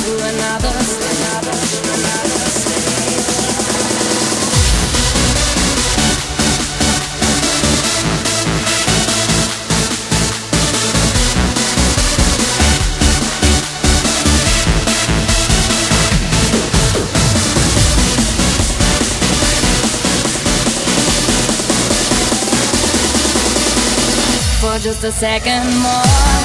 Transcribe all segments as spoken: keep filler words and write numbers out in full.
onto another stage. For just a second more.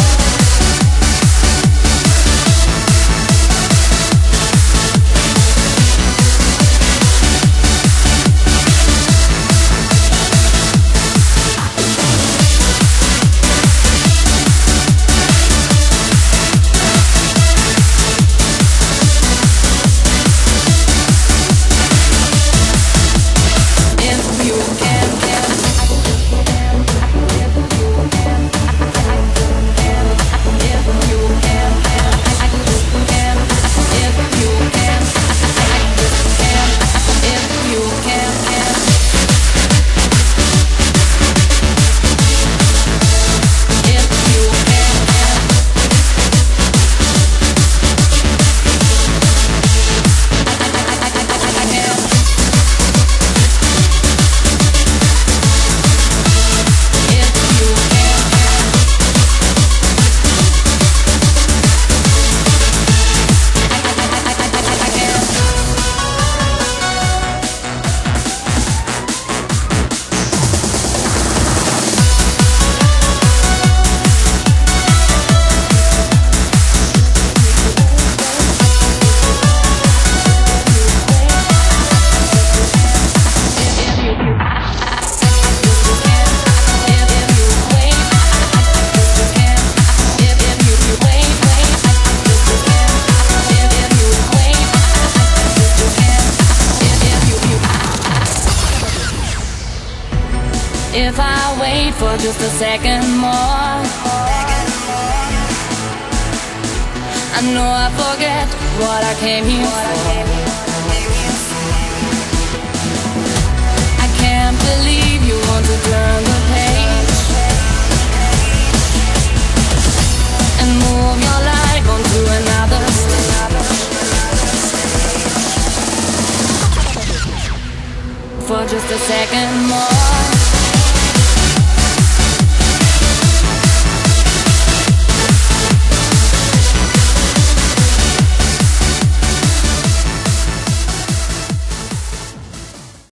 If I wait for just a second more, I know I forget what I came here for. I can't believe you want to turn the page and move your life onto another stage. For just a second more.